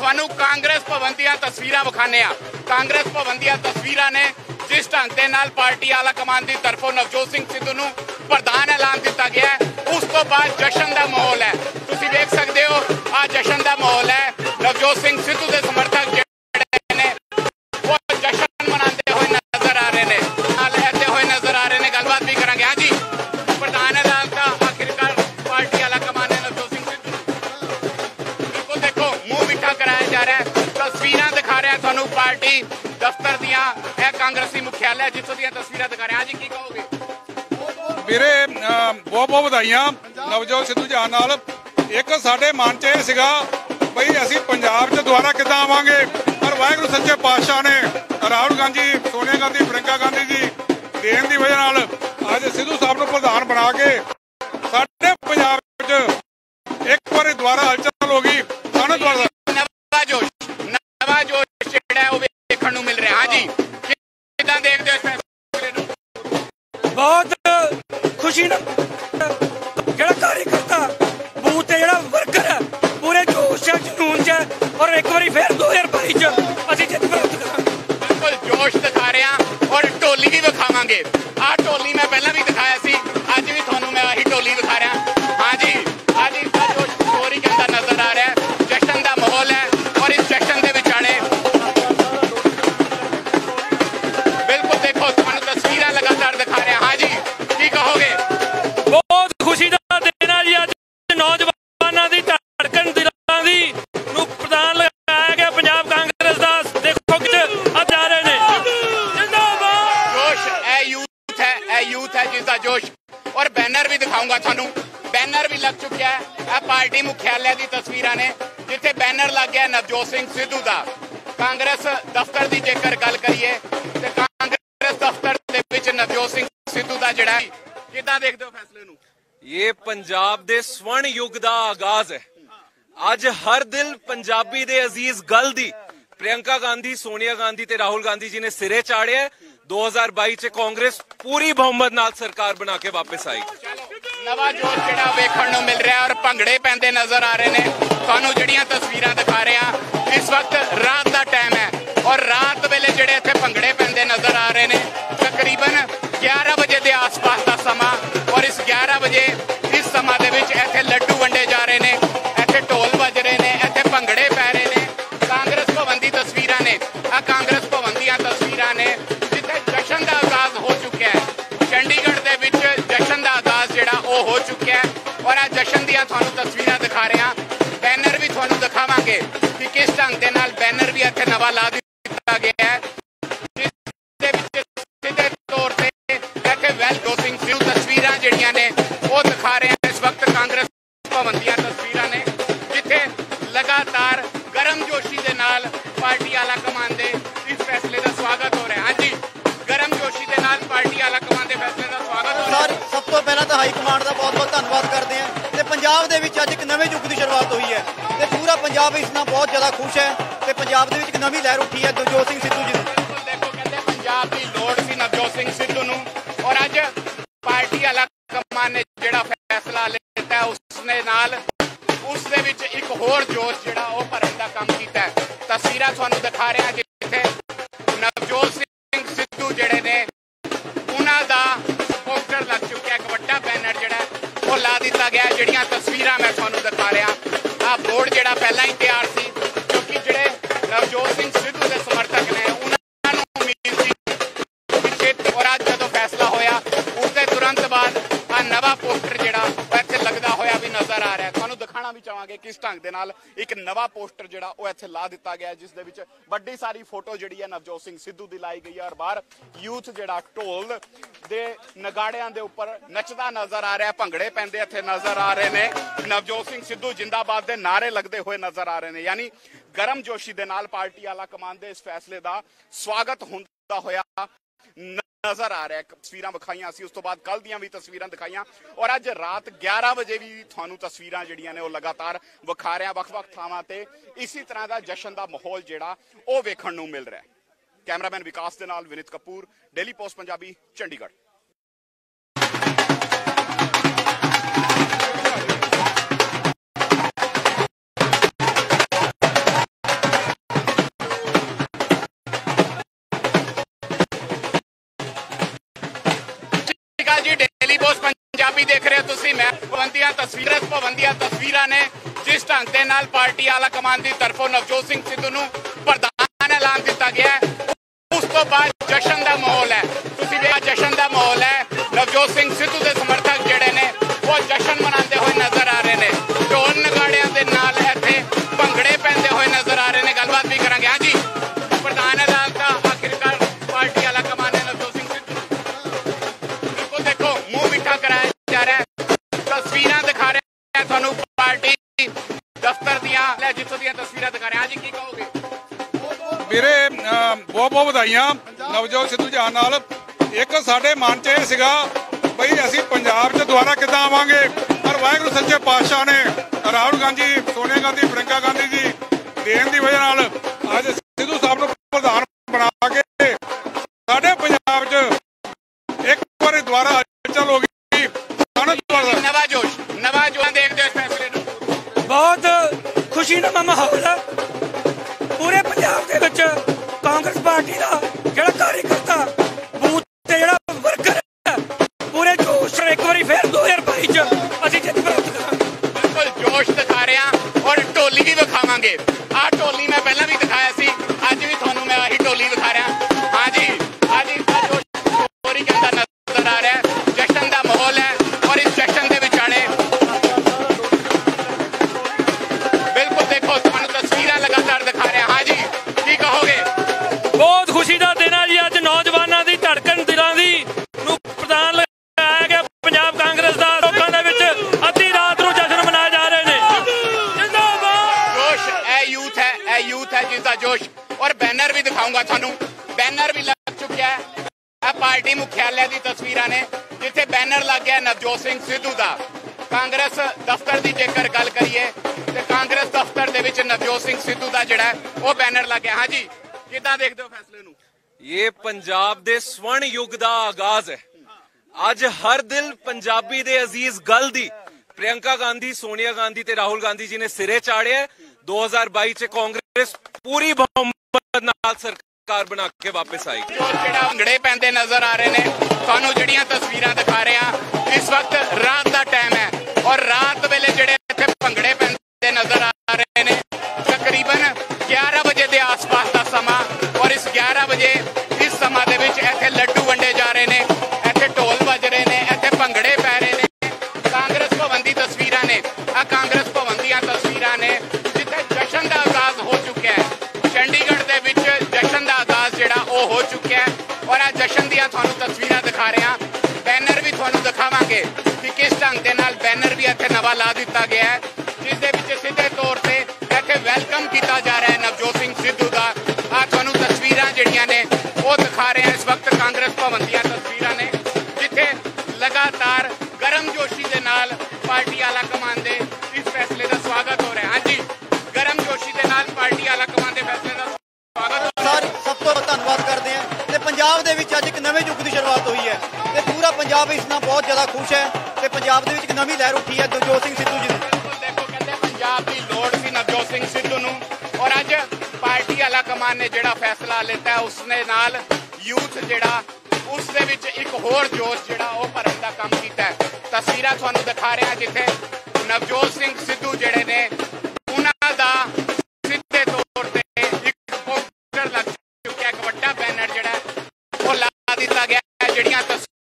ਤੁਹਾਨੂੰ ਕਾਂਗਰਸ ਭਵਨ ਦੀਆਂ ਤਸਵੀਰਾਂ ਵਿਖਾਣੇ ਆ। ਕਾਂਗਰਸ ਭਵਨ ਦੀਆਂ ਤਸਵੀਰਾਂ ਨੇ जिस ढंग के नाल पार्टी आला कमान की तरफों नवजोत सिंह सिद्धू नूं प्रधान ऐलान दिता गया है, उस तो बाद जश्न का माहौल है। तुसीं देख सकते हो आ जश्न का माहौल है। नवजोत सिंह सिद्धू के समर्थक जिहड़े ने वो जश्न मनाते हुए नजर आ रहे हैं, लेते हुए नजर आ रहे हैं। गलबात भी करांगे। हाँ जी, प्रधान ऐलान का आखिरकार पार्टी आला कमान ने नवजोत सिंह सिद्धू बिल्कुल देखो मुंह मिठा कराया जा रहा है। तस्वीरां दिखा रहे हैं तुहानूं पार्टी दफ्तर दियां, कांग्रेसी मुख्यालय जित्थों दी तस्वीरां दिखा रहे हैं। जी की कहोगे? मेरे बहुत बहुत ਵਧਾਈਆਂ ਨਵਜੋਤ ਸਿੱਧੂ ਜੀ ਨਾਲ। ਇੱਕ ਸਾਡੇ ਮਨ 'ਚ ਇਹ ਸੀਗਾ ਬਈ ਅਸੀਂ ਪੰਜਾਬ 'ਚ ਦੁਬਾਰਾ ਕਿੱਦਾਂ ਆਵਾਂਗੇ, ਪਰ ਵਾਹਿਗੁਰੂ ਸੱਚੇ ਪਾਤਸ਼ਾਹ ਨੇ ਰਾਹੁਲ ਗਾਂਧੀ, ਸੋਨੀਆ ਗਾਂਧੀ, ਪ੍ਰਿयंका ਗਾਂਧੀ ਜੀ ਦੇਣ ਦੀ ਵਜ੍ਹਾ ਨਾਲ ਅੱਜ ਸਿੱਧੂ ਸਾਹਿਬ ਨੂੰ ਪ੍ਰਧਾਨ ਬਣਾ ਕੇ ਸਾਡੇ ਪੰਜਾਬ 'ਚ ਇੱਕ ਵਾਰੀ ਦੁਬਾਰਾ ਹਲਚਲ ਹੋ ਗਈ। ਸਾਨੂੰ ਦੁਬਾਰਾ ਨਵਾਂ ਜੋਸ਼ ਜਿਹੜਾ ਹੈ ਉਹ ਵੇਖਣ ਨੂੰ ਮਿਲ ਰਿਹਾ। ਹਾਂ ਜੀ, ਕਿੱਦਾਂ ਦੇਖਦੇ ਹੋ ਇਸ ਫੈਸਲੇ ਨੂੰ? बहुत खुशी ना ਜਿਹੜਾ कार्यकर्ता बूथ है ਜਿਹੜਾ वर्कर है पूरे जोश है, जुनून च, और एक बार फिर 2022 च ਅਸੀਂ ਜਿੱਤ ਪ੍ਰਾਪਤ ਕਰਾਂਗੇ। बिल्कुल जोश दिखा रहे हैं और ढोली भी दिखावांगे। आ ढोली मैं पहला भी दिखाया सी, अज भी थानू मैं आही ढोली दिखा रहा। हाँ जी, आज इसका जोश जोर ही कहता नजर आ रहा है। जश्न का माहौल है और इस जश्न के विचाले बिल्कुल देखो थानू तस्वीरें लगातार दिखा रहे हैं। हाँ जी, की कहोगे? बहुत खुशी का दिन है जी। अज नौजवानों की धड़कन दिलों की ਨੂੰ ਪ੍ਰਧਾਨ ਲਗਾਇਆ ਗਿਆ ਪੰਜਾਬ ਕਾਂਗਰਸ ਦਾ। ਦੇਖੋ ਕਿ ਅੱਜ ਆ ਰਹੇ ਨੇ ਜਿੰਦਾਬਾਦ। जोश ए यूथ है जिसका जोश। और बैनर भी दिखाऊंगा थानू, बैनर भी लग चुका है। यह पार्टी मुख्यालय की तस्वीर ने जिथे बैनर लग गया नवजोत सिंह सिद्धू का। कांग्रेस दफ्तर की जेकर गल करिए तो कांग्रेस दफ्तर दे विच नवजोत सिंह सिद्धू का जिहड़ा किदां देखदे हो फैसले नू? ये पंजाब दे स्वर्ण युग दा आगाज है। ਅੱਜ ਹਰ ਦਿਲ ਪੰਜਾਬੀ ਦੇ ਅਜ਼ੀਜ਼ ਗਲ ਦੀ ਪ੍ਰਿयंका ਗਾਂਧੀ, ਸੋਨੀਆ ਗਾਂਧੀ ਤੇ ਰਾਹੁਲ ਗਾਂਧੀ ਜੀ ਨੇ ਸਿਰੇ ਚਾੜਿਆ। 2022 ਚ ਕਾਂਗਰਸ ਪੂਰੀ ਬਹੁਮਤ ਨਾਲ ਸਰਕਾਰ ਬਣਾ ਕੇ ਵਾਪਸ ਆਈ। ਨਵਾਂ ਜੋਸ਼ ਜਿਹੜਾ ਵੇਖਣ ਨੂੰ ਮਿਲ ਰਿਹਾ ਔਰ ਭੰਗੜੇ ਪੈਂਦੇ ਨਜ਼ਰ ਆ ਰਹੇ ਨੇ। ਤੁਹਾਨੂੰ ਜਿਹੜੀਆਂ ਤਸਵੀਰਾਂ ਦਿਖਾ ਰਹੇ ਹਾਂ ਇਸ ਵਕਤ ਰਾਤ ਦਾ ਟਾਈਮ ਹੈ ਔਰ ਰਾਤ ਵੇਲੇ ਜਿਹੜੇ ਇੱਥੇ ਭੰਗੜੇ ਪੈਂਦੇ ਨਜ਼ਰ ਆ ਰਹੇ ਨੇ। ਤਕਰੀਬਨ 11 ਵਜੇ ਦੇ ਆਸ-ਪਾਸ ਦਾ ਸਮਾਂ ਔਰ ਇਸ 11 ਵਜੇ ਇਸ ਸਮਾਂ ਦੇ ਵਿੱਚ ਇੱਥੇ ਲੱਡੂ ਵੰਡੇ ਜਾ ਰਹੇ ਨੇ, ਇੱਥੇ ਢੋਲ ਵੱਜ ਰਹੇ ਨੇ, ਇੱਥੇ ਭੰਗੜੇ ਪੈ ਰਹੇ ਨੇ। ਕਾਂਗਰਸ ਭਵਨ ਦੀ ਤਸਵੀਰਾਂ ਨੇ, ਆ ਕਾਂਗਰਸ ਭਵਨ ਦੀਆਂ ਤਸਵੀਰਾਂ ਨੇ ਜਿੱਥੇ ਜਸ਼ਨ ਦਾ ਆਗਾਜ਼ ਹੋ ਚੁੱਕਿਆ ਹੈ। ਚੰਡੀਗੜ੍ਹ ਦੇ ਵਿੱਚ ਜਸ਼ਨ ਦਾ ਆਗਾਜ਼ ਜਿਹੜਾ ਉਹ ਹੋ ਚੁੱਕਿਆ ਹੈ ਔਰ ਆ ਜਸ਼ਨ ਦੀਆਂ ਤੁਹਾਨੂੰ ਤਸਵੀਰਾਂ ਦਿਖਾ ਰਹੇ ਹਾਂ। ਬੈਨਰ ਵੀ ਤੁਹਾਨੂੰ ਦਿਖਾਵਾਂਗੇ ਕਿ ਕਿਸ ਢੰਗ ਦੇ ਨਾਲ ਬੈਨਰ ਵੀ ਇੱਥੇ ਨਵਾਂ ਲਾ ਦਿੱਤਾ ਗਿਆ ਹੈ ਜਿਸ ਦੇ ਵਿੱਚ ਸਿੱਧੇ ਤੌਰ ਤੇ ਇੱਥੇ ਨਵਜੋਤ ਸਿੰਘ ਸਿੱਧੂ ਤਸਵੀਰਾਂ ਜਿਹੜੀਆਂ ਨੇ ਉਹ ਦਿਖਾ ਰਹੇ ਹਾਂ। ਇਸ ਵਕਤ ਕਾਂਗਰਸ ਭਵਨ ਦੀਆਂ ਤਸਵੀਰਾਂ ਨੇ ਜਿੱਥੇ ਲਗਾਤਾਰ ਗਰਮਜੋਸ਼ੀ ਦੇ ਨਾਲ ਪਾਰਟੀ ਆਲਾ ਕਮਾਨ ਦੇ ਇਸ ਫੈਸਲੇ ਦਾ ਸਵਾਗਤ ਹੋ ਰਿਹਾ। ਹਾਂਜੀ, ਗਰਮਜੋਸ਼ੀ ਦੇ ਨਾਲ ਪਾਰਟੀ ਆਲਾ ਕਮਾਨ ਦੇ ਫੈਸਲੇ ਦਾ ਸਵਾਗਤ ਹੋ ਰਿਹਾ। ਸਰ, ਸਭ ਤੋਂ ਪਹਿਲਾਂ ਤਾਂ ਹਾਈ ਕਮਾਂਡ ਦਾ ਬਹੁਤ-ਬਹੁਤ ਧੰਨਵਾਦ ਕਰਦੇ ਹਾਂ ਤੇ ਪੰਜਾਬ ਦੇ ਵਿੱਚ ਅੱਜ ਇੱਕ ਨਵੇਂ ਯੁੱਗ ਦੀ ਸ਼ੁਰੂਆਤ ਹੋਈ ਹੈ ਤੇ ਪੂਰਾ ਪੰਜਾਬ ਇਸ ਨਾਲ ਬਹੁਤ ਜ਼ਿਆਦਾ ਖੁਸ਼ ਹੈ ਤੇ ਪੰਜਾਬ ਦੇ ਵਿੱਚ ਇੱਕ ਨਵੀਂ ਲਹਿਰ ਉੱਠੀ ਹੈ ਨਵਜੋਤ ਸਿੰਘ ਸਿੱਧੂ ਜੀ ਦੀ। ਦੇਖੋ ਕਹਿੰਦੇ ਪੰਜਾਬ ਦੀ ਲੋੜ ਸੀ ਨਵਜੋਤ ਸਿੰਘ ਸਿੱਧੂ ਨੂੰ ਔਰ ਅੱਜ ਪਾਰਟੀ ਆਲਾ ਕਮਾਨ ਨੇ ਜਿਹੜਾ ਫੈਸਲਾ ਲਿੱਤਾ ਉਸਨੇ ਨਾਲ ਉਸ ਦੇ ਵਿੱਚ ਇੱਕ ਹੋਰ ਜੋਸ਼ ਜਿਹੜਾ ਉਹ ਭਰਨ ਦਾ ਕੰਮ ਕੀਤਾ ਹੈ। ਤਸਵੀਰਾਂ ਤੁਹਾਨੂੰ ਦਿਖਾ ਰਹੇ ਹਾਂ ਜਿੱਥੇ ਨਵਜੋਤ ਸਿੰਘ ਸਿੱਧੂ ਜਿਹੜੇ ਨੇ ਉਹਨਾਂ ਦਾ ਪੋਸਟਰ ਲੱਗ ਚੁੱਕਿਆ, ਇੱਕ ਵੱਡਾ ਬੈਨਰ ਜਿਹੜਾ ਉਹ ਲਾ ਦਿੱਤਾ ਗਿਆ। ਜਿਹੜੀਆਂ ਤਸਵੀਰਾਂ ਮੈਂ ਤੁਹਾਨੂੰ ਦਿਖਾ ਰਿਹਾ ਆਹ ਬੋਰਡ ਜਿਹੜਾ ਪਹਿਲਾਂ ਹੀ ਤਿਆਰ ਸੀ ਕਿਉਂਕਿ ਜਿਹੜੇ ਨਵਜੋਤ ਸਿੰਘ ਸਿੱਧੂ ਦੇ ਸਮਰਥਕ ਨੇ ਉਹਨਾਂ ਨੂੰ ਉਮੀਦ ਸੀ ਕਿ ਔਰ ਅੱਜ ਜਦੋਂ ਫੈਸਲਾ ਹੋਇਆ ਉਸਦੇ ਤੁਰੰਤ ਬਾਅਦ ਆ ਨਵਾਂ ਪੋਸਟਰ ਜਿਹੜਾ ਉਹ ਇੱਥੇ ਲੱਗਦਾ ਹੋਇਆ ਵੀ ਨਜ਼ਰ ਆ ਰਿਹਾ। ਤੁਹਾਨੂੰ ਦਿਖਾਣਾ ਵੀ ਚਾਹਾਂਗੇ ਕਿਸ ਢੰਗ ਦੇ ਨਾਲ ਇੱਕ ਨਵਾਂ ਪੋਸਟਰ ਜਿਹੜਾ ਉਹ ਇੱਥੇ ਲਾ ਦਿੱਤਾ ਗਿਆ ਜਿਸ ਦੇ ਵਿੱਚ ਵੱਡੀ ਸਾਰੀ ਫੋਟੋ ਜਿਹੜੀ ਹੈ ਨਵਜੋਤ ਸਿੰਘ ਸਿੱਧੂ ਦੀ ਲਾਈ ਗਈ ਹੈ ਔਰ ਬਾਹਰ ਯੂਥ ਜਿਹੜਾ ਢੋਲ ਦੇ ਨਗਾੜਿਆਂ ਦੇ ਉੱਪਰ ਨੱਚਦਾ ਨਜ਼ਰ ਆ ਰਿਹਾ, ਭੰਗੜੇ ਪੈਂਦੇ ਇੱਥੇ ਨਜ਼ਰ ਆ ਰਹੇ ਨੇ। ਨਵਜੋਤ ਸਿੰਘ ਸਿੱਧੂ ਜਿੰਦਾਬਾਦ ਦੇ ਨਾਰੇ ਲੱਗਦੇ ਹੋਏ ਨਜ਼ਰ ਆ ਰਹੇ ਨੇ। ਯਾਨੀ ਗਰਮਜੋਸ਼ੀ ਦੇ ਨਾਲ ਪਾਰਟੀ ਆਲਾ ਕਮਾਨ ਦੇ ਇਸ ਫੈਸਲੇ ਦਾ ਸਵਾਗਤ ਹੁੰਦਾ ਹੋਇਆ ਨਜ਼ਰ ਆ ਰਿਹਾ। ਤਸਵੀਰਾਂ ਵਿਖਾਈਆਂ ਸੀ, ਉਸ ਤੋਂ ਬਾਅਦ ਕੱਲ ਦੀਆਂ ਵੀ ਤਸਵੀਰਾਂ ਦਿਖਾਈਆਂ ਔਰ ਅੱਜ ਰਾਤ 11 ਵਜੇ ਵੀ ਤੁਹਾਨੂੰ ਤਸਵੀਰਾਂ ਜਿਹੜੀਆਂ ਨੇ ਉਹ ਲਗਾਤਾਰ ਵਿਖਾ ਰਿਹਾ ਵੱਖ-ਵੱਖ ਥਾਵਾਂ ਤੇ ਇਸੇ ਤਰ੍ਹਾਂ ਦਾ ਜਸ਼ਨ ਦਾ ਮਾਹੌਲ ਜਿਹੜਾ ਉਹ ਵੇਖਣ ਨੂੰ ਮਿਲ ਰਿਹਾ। ਕੈਮਰਾਮੈਨ ਵਿਕਾਸ ਦੇ ਨਾਲ ਵਿਨੀਤ ਕਪੂਰ, ਡੇਲੀ ਪੋਸਟ ਪੰਜਾਬੀ, ਚੰਡੀਗੜ੍ਹ। ਰਹੇ ਹੋ ਤੁਸੀਂ ਮੈਂ ਪਾਬੰਦੀਆਂ ਤਸਵੀਰਾਂ ਨੇ ਜਿਸ ਢੰਗ ਦੇ ਨਾਲ ਪਾਰਟੀ ਆਲਾ ਕਮਾਨ ਦੀ ਤਰਫੋਂ ਨਵਜੋਤ ਸਿੰਘ ਸਿੱਧੂ ਨੂੰ ਪ੍ਰਧਾਨ ਐਲਾਨ ਦਿੱਤਾ ਗਿਆ ਹੈ। ਉਸ ਤੋਂ ਬਾਅਦ ਜਸ਼ਨ ਦਾ ਮਾਹੌਲ ਹੈ। ਤੁਸੀਂ ਵੇਖਿਆ ਜਸ਼ਨ ਦਾ ਮਾਹੌਲ ਹੈ। ਨਵਜੋਤ ਸਿੰਘ ਸਿੱਧੂ ਦੇ ਸਮਰਥਕ ਜਿਹੜੇ ਨੇ ਉਹ ਜਸ਼ਨ ਮਨਾਉਂਦੇ ਹੋਏ ਨਜ਼ਰ ਆ ਰਹੇ ਨੇ। ਢੋਲ ਨਗਾੜਿਆਂ ਦੇ ਨਾਲ ਇੱਥੇ ਭੰਗੜੇ ਪੈਂਦੇ ਹੋਏ ਨਜ਼ਰ ਆ ਰਹੇ ਨੇ। ਗੱਲਬਾਤ ਵੀ ਕਰਾਂਗੇ। ਹਾਂਜੀ, ਪ੍ਰਧਾਨ ਐਲਾਨ ਦਾ ਆਖਿਰਕਾਰ ਪਾਰਟੀ ਆਲਾ ਕਮਾਨ ਨੇ ਨਵਜੋਤ ਸਿੰਘ ਸਿੱਧੂ ਬਿਲਕੁਲ ਦੇਖੋ ਮੂੰਹ ਮਿੱਠਾ ਕਰਾਇਆ ਜਾ ਰਿਹਾ ਹੈ। ਤਸਵੀਰਾਂ ਦਿਖਾ ਰਿਹਾ ਤੁਹਾਨੂੰ ਪਾਰਟੀ ਦਫ਼ਤਰ ਦੀਆਂ ਜਿੱਥੋਂ ਦੀਆਂ ਤਸਵੀਰਾਂ ਦਿਖਾ ਰਹੇ। ਹਾਂਜੀ, ਕੀ ਕਹੋਗੇ? ਵੀਰੇ ਬਹੁਤ ਬਹੁਤ ਵਧਾਈਆਂ ਨਵਜੋਤ ਸਿੱਧੂ ਜਹਾਨ ਨਾਲ। ਇੱਕ ਸਾਡੇ ਮਨ 'ਚ ਇਹ ਸੀਗਾ ਬਈ ਅਸੀਂ ਪੰਜਾਬ 'ਚ ਦੁਬਾਰਾ ਕਿੱਦਾਂ ਆਵਾਂਗੇ, ਪਰ ਵਾਹਿਗੁਰੂ ਸੱਚੇ ਪਾਤਸ਼ਾਹ ਨੇ ਰਾਹੁਲ ਗਾਂਧੀ, ਸੋਨੀਆ ਗਾਂਧੀ, ਪ੍ਰਿਅੰਕਾ ਗਾਂਧੀ ਜੀ ਦੇਣ ਦੀ ਵਜ੍ਹਾ ਨਾਲ ਅੱਜ ਸਿੱਧੂ ਸਾਹਿਬ ਨੂੰ ਪ੍ਰਧਾਨ ਬਣਾ ਕੇ ਸਾਡੇ ਪੰਜਾਬ 'ਚ ਇੱਕ ਵਾਰੀ ਦੁਬਾਰਾ ਹਲਚਲ ਹੋ ਗਈ। ਨਵਾਂ ਜੋਸ਼ ਦੇਖਦੇ ਹੋ ਇਸ ਫੈਸਲੇ ਨੂੰ? ਬਹੁਤ ਖੁਸ਼ੀ ਦਾ ਮਾਹੌਲ ਹੈ ਪੂਰੇ ਪੰਜਾਬ ਦੇ ਵਿੱਚ। ਕਾਂਗਰਸ ਪਾਰਟੀ ਦਾ ਜਿਹੜਾ ਕਾਰਜਕਰਤਾ ਬੂਥ ਤੇ ਜਿਹੜਾ ਵਰਕਰ ਹੈ ਪੂਰੇ ਜੋਸ਼ ਇੱਕ ਵਾਰੀ ਫਿਰ 2022 ਚ ਅਸੀਂ ਜਿੱਤ ਪ੍ਰਾਪਤ ਕਰਾਂਗੇ। ਬਿਲਕੁਲ ਜੋਸ਼ ਦਿਖਾ ਰਹੇ ਹਾਂ ਔਰ ਢੋਲੀ ਵੀ ਵਿਖਾਵਾਂਗੇ। ਆਹ ਢੋਲੀ ਮੈਂ ਪਹਿਲਾਂ ਵੀ ਦਿਖਾਇਆ ਸੀ, ਅੱਜ ਵੀ ਤੁਹਾਨੂੰ ਮੈਂ ਆਹੀ ਢੋਲੀ ਵਿਖਾ ਰਿਹਾ। ਹਾਂਜੀ, ਜੋਸ਼ ਹੋਰੀ ਜਾਂਦਾ ਨਜ਼ਰ ਆ ਰਿਹਾ ਹੈ। ਜਸ਼ਨ ਦਾ ਮਾਹੌਲ ਹੈ ਔਰ ਇਸ ਜਸ਼ਨ ਦੇ ਵਿਚਾਲੇ ਬਿਲਕੁਲ ਦੇਖੋ ਤੁਹਾਨੂੰ ਤਸਵੀਰਾਂ ਲਗਾਤਾਰ ਦਿਖਾ ਰਿਹਾ। ਹਾਂਜੀ, ਕੀ ਕਹੋਗੇ? ਬਹੁਤ ਖੁਸ਼ੀ ਦਾ ਦਿਨ ਹੈ ਜੀ ਅੱਜ। ਨੌਜਵਾਨਾਂ ਦੀ ਧੜਕਣ ਦਿਲਾਂ ਦੀ ਨੂੰ ਪ੍ਰਧਾਨ ਲਗਾਇਆ ਗਿਆ ਪੰਜਾਬ ਕਾਂਗਰਸ ਦਾ। ਲੋਕਾਂ ਦੇ ਵਿੱਚ ਅੱਧੀ ਰਾਤ ਨੂੰ ਜਸ਼ਨ ਮਨਾਏ ਜਾ ਰਹੇ ਨੇ। ਜਿੰਦਾਬਾਦ। ਜੋਸ਼ ਇਹ ਯੂਥ ਹੈ ਜਿਸ ਦਾ ਜੋਸ਼। ਔਰ ਬੈਨਰ ਵੀ ਦਿਖਾਊਂਗਾ ਤੁਹਾਨੂੰ। ਬੈਨਰ ਵੀ ਲੱਗ ਚੁੱਕਿਆ ਹੈ। ਇਹ ਪਾਰਟੀ ਮੁਖਿਆਲੇ ਦੀ ਤਸਵੀਰਾਂ ਨੇ ਜਿੱਥੇ ਬੈਨਰ ਲੱਗ ਗਿਆ ਨਵਜੋਤ ਸਿੰਘ ਸਿੱਧੂ ਦਾ। ਕਾਂਗਰਸ ਦਫ਼ਤਰ ਦੀ ਜੇਕਰ ਗੱਲ ਕਰੀਏ ਤੇ ਕਾਂਗਰਸ ਦਫ਼ਤਰ ਦੇ ਵਿੱਚ ਨਵਜੋਤ ਸਿੰਘ ਸਿੱਧੂ ਦਾ ਜਿਹੜਾ ਉਹ ਬੈਨਰ ਲੱਗਿਆ। ਹਾਂਜੀ, ਕਿੱਦਾਂ ਦੇਖਦੇ ਹੋ ਫੈਸਲੇ ਨੂੰ? ਇਹ ਪੰਜਾਬ ਦੇ ਸਵਰਨ ਯੁੱਗ ਦਾ ਆਗਾਜ਼ ਹੈ। ਅੱਜ ਹਰ ਦਿਲ ਪੰਜਾਬੀ ਦੇ ਅਜ਼ੀਜ਼ ਗੱਲ ਦੀ ਪ੍ਰਿयंका ਗਾਂਧੀ, ਸੋਨੀਆ ਗਾਂਧੀ ਤੇ ਰਾਹੁਲ ਗਾਂਧੀ ਜੀ ਨੇ ਸਿਰੇ ਚਾੜਿਆ। 2022 ਚ ਕਾਂਗਰਸ ਪੂਰੀ ਬਹੁਮਤ ਨਾਲ ਸਰਕਾਰ ਬਣਾ ਕੇ ਵਾਪਸ ਆਏਗੀ। ਜਿਹੜਾ ਭੰਗੜੇ ਪੈਂਦੇ ਨਜ਼ਰ ਆ ਰਹੇ ਨੇ ਤੁਹਾਨੂੰ ਜਿਹੜੀਆਂ ਤਸਵੀਰਾਂ ਦਿਖਾ ਰਹੇ ਹਾਂ। ਇਸ ਵਕਤ ਰਾਤ ਦਾ ਟਾਈਮ ਹੈ ਔਰ ਰਾਤ ਵੇਲੇ ਜਿਹੜੇ ਇੱਥੇ ਭੰਗੜੇ ਪੈਂਦੇ ਨਜ਼ਰ ਆ ਰਹੇ ਨੇ। ਤਕਰੀਬਨ 11 ਵਜੇ ਦੇ ਆਸ-ਪਾਸ ਦਾ ਸਮਾਂ ਔਰ ਇਸ 11 ਵਜੇ ਇਸ ਸਮਾਂ ਦੇ ਵਿੱਚ ਇੱਥੇ ਲੱਡੂ ਵੰਡੇ ਜਾ ਰਹੇ ਨੇ, ਇੱਥੇ ਢੋਲ ਵੱਜ ਰਹੇ ਨੇ, ਇੱਥੇ ਭੰਗੜੇ ਪੈ ਰਹੇ ਨੇ। ਕਾਂਗਰਸ ਭਵਨ ਦੀ ਤਸਵੀਰਾਂ ਨੇ। ਆ ਕਾਂਗਰਸ ਭਵਨ ਦੀਆਂ ਤਸਵੀਰਾਂ ਨੇ ਜਿੱਥੇ ਜਸ਼ਨ ਦਾ ਆਗਾਜ਼ ਹੋ ਚੁੱਕਿਆ ਹੈ। ਚੰਡੀਗੜ੍ਹ ਦੇ ਵਿੱਚ ਜਸ਼ਨ ਦਾ ਆਗਾਜ਼ ਜਿਹੜਾ ਉਹ ਹੋ ਚੁੱਕਿਆ ਹੈ ਔਰ ਆ ਜਸ਼ਨ ਦੀਆਂ ਤੁਹਾਨੂੰ ਤਸਵੀਰਾਂ ਦਿਖਾ ਰਹੇ ਹਾਂ। ਬੈਨਰ ਵੀ ਤੁਹਾਨੂੰ ਦਿਖਾਵਾਂਗੇ ਕਿ ਕਿਸ ਢੰਗ ਦੇ ਨਾਲ ਬੈਨਰ ਵੀ ਇੱਥੇ ਨਵਾਂ ਲਾ ਦਿੱਤਾ ਗਿਆ ਹੈ ਜਿਸ ਦੇ ਵਿੱਚ ਸਿੱਧੇ ਤੌਰ ਤੇ ਇੱਥੇ ਵੈਲਕਮ ਕੀਤਾ ਜਾ ਰਿਹਾ ਹੈ ਨਵਜੋਤ ਸਿੰਘ ਸਿੱਧੂ ਦਾ। ਆ ਤੁਹਾਨੂੰ ਤਸਵੀਰਾਂ ਜਿਹੜੀਆਂ ਨੇ ਉਹ ਦਿਖਾ ਰਹੇ ਹਾਂ। ਇਸ ਵਕਤ ਕਾਂਗਰਸ ਭਵਨ ਦੀਆਂ ਤਸਵੀਰਾਂ ਨੇ ਜਿੱਥੇ ਲਗਾਤਾਰ ਗਰਮਜੋਸ਼ੀ ਦੇ ਨਾਲ ਪਾਰਟੀ ਆਲਾ ਕਮਾਨ ਦੇ ਇਸ ਫੈਸਲੇ ਦਾ ਸਵਾਗਤ ਹੋ ਰਿਹਾ। ਹਾਂਜੀ, ਗਰਮਜੋਸ਼ੀ ਦੇ ਨਾਲ ਪਾਰਟੀ ਆਲਾ ਕਮਾਨ ਦੇ ਫੈਸਲੇ ਦਾ ਸਵਾਗਤ। ਸਰ, ਸਭ ਤੋਂ ਧੰਨਵਾਦ ਕਰਦੇ ਹਾਂ ਤੇ ਪੰਜਾਬ ਦੇ ਵਿੱਚ ਅੱਜ ਇੱਕ ਨਵੇਂ ਯੁੱਗ ਦੀ ਸ਼ੁਰੂਆਤ ਹੋਈ ਹੈ ਤੇ ਪੂਰਾ ਪੰਜਾਬ ਇਸ ਨਾਲ ਬਹੁਤ ਜ਼ਿਆਦਾ ਖੁਸ਼ ਹੈ ਤੇ ਪੰਜਾਬ ਦੇ ਵਿੱਚ ਇੱਕ ਨਵੀਂ ਲਹਿਰ ਉੱਠੀ ਹੈ ਨਵਜੋਤ ਸਿੰਘ ਸਿੱਧੂ ਜੀ ਦੀ। ਦੇਖੋ ਕਹਿੰਦੇ ਪੰਜਾਬ ਦੀ ਲੋੜ ਸੀ ਨਵਜੋਤ ਸਿੰਘ ਸਿੱਧੂ ਨੂੰ ਔਰ ਅੱਜ ਪਾਰਟੀ ਆਲਾ ਕਮਾਨ ਨੇ ਜਿਹੜਾ ਫੈਸਲਾ ਲਿੱਤਾ ਹੈ ਉਸਨੇ ਨਾਲ ਯੂਥ ਜਿਹੜਾ ਉਸ ਦੇ ਵਿੱਚ ਇੱਕ ਹੋਰ ਜੋਸ਼ ਜਿਹੜਾ ਉਹ ਭਰਨ ਦਾ ਕੰਮ ਕੀਤਾ ਹੈ। ਤਸਵੀਰਾਂ ਤੁਹਾਨੂੰ ਦਿਖਾ ਰਹੇ ਹਾਂ ਜਿੱਥੇ ਨਵਜੋਤ ਸਿੰਘ ਸਿੱਧੂ ਜਿਹੜੇ ਨੇ ਉਹਨਾਂ ਦਾ ਸਿੱਧੇ ਤੌਰ ਤੇ ਇੱਕ ਪੋਸਟਰ ਲੱਗ ਚੁੱਕਿਆ, ਇੱਕ ਵੱਡਾ ਬੈਨਰ ਜਿਹੜਾ ਉਹ ਲਾ ਦਿੱਤਾ ਗਿਆ ਹੈ। ਜਿਹੜੀਆਂ